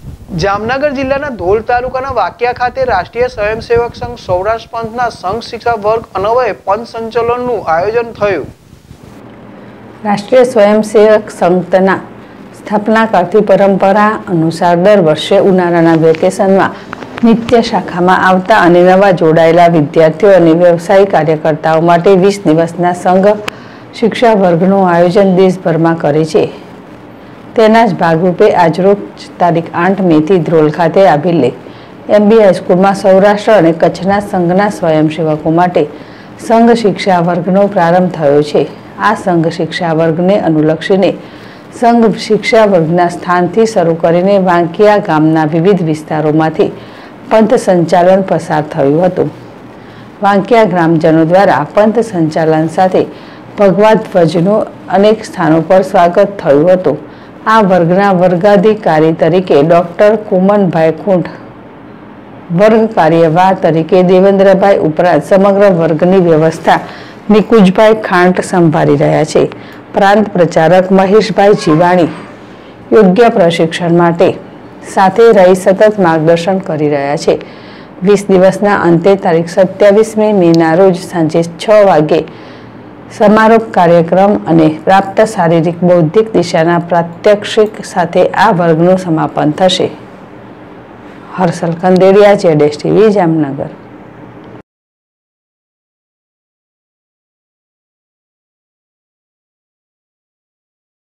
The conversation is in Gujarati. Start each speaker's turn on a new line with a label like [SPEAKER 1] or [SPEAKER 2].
[SPEAKER 1] જામનગર જિલ્લાના ધોલ તાલુકાના વાકિયા ખાતે રાષ્ટ્રીય સ્વયંસેવક સંઘ સૌરાષ્ટ્ર પંથના સંઘ શિક્ષા વર્ગ અન્વયે પંથ સંચલનનું આયોજન થયું।
[SPEAKER 2] રાષ્ટ્રીય સ્વયંસેવક સંઘના સ્થાપના કરતી પરંપરા અનુસાર દર વર્ષે ઉનાળાના વેકેશનમાં નિત્ય શાખામાં આવતા અને નવા જોડાયેલા વિદ્યાર્થીઓ અને વ્યવસાયિક કાર્યકર્તાઓ માટે 20 દિવસના સંઘ શિક્ષા વર્ગનું આયોજન દેશભરમાં કરે છે। તેના જ ભાગરૂપે આજરોજ તારીખ 8 મેથી ધ્રોલ ખાતે આવેલી MB હાઈસ્કૂલમાં સૌરાષ્ટ્ર અને કચ્છના સંઘના સ્વયંસેવકો માટે સંઘ શિક્ષા વર્ગનો પ્રારંભ થયો છે। આ સંઘ શિક્ષા વર્ગને અનુલક્ષીને સંઘ શિક્ષા વર્ગના સ્થાનથી શરૂ કરીને વાંકિયા ગામના વિવિધ વિસ્તારોમાંથી પંથ સંચાલન પસાર થયું હતું। વાંકિયા ગ્રામજનો દ્વારા પંથ સંચાલન સાથે ભગવા ધ્વજનું અનેક સ્થાનો પર સ્વાગત થયું હતું। આ વર્ગના વર્ગાધિકારી તરીકે ડોક્ટર કુમનભાઈ ખૂંટ, વર્ગ કાર્યવાહ તરીકે દેવેન્દ્રભાઈ ઉપરાંત સમગ્ર વર્ગની વ્યવસ્થા નિકુંજભાઈ ખાંટ સંભાળી રહ્યા છે। પ્રાંત પ્રચારક મહેશભાઈ જીવાણી યોગ્ય પ્રશિક્ષણ માટે સાથે રહી સતત માર્ગદર્શન કરી રહ્યા છે। 20 દિવસના અંતે તારીખ 27મી મેના રોજ સાંજે 6 વાગે સમારોપ કાર્યક્રમ અને પ્રાપ્ત શારીરિક બૌદ્ધિક દિશાના પ્રાત્યક્ષિક સાથે આ વર્ગનું સમાપન થશે। હર્ષલ કંદેડિયા, ZSTV, જામનગર।